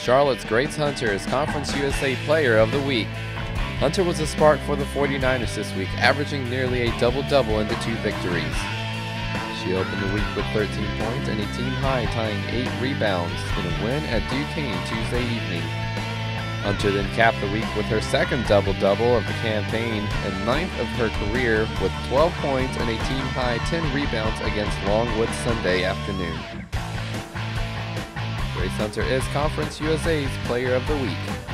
Charlotte's Grace Hunter is Conference USA Player of the Week. Hunter was a spark for the 49ers this week, averaging nearly a double-double in the 2 victories. She opened the week with 13 points and a team-high tying 8 rebounds in a win at Duquesne Tuesday evening. Hunter then capped the week with her second double-double of the campaign and 9th of her career with 12 points and a team-high 10 rebounds against Longwood Sunday afternoon. Grace Hunter is Conference USA's Player of the Week.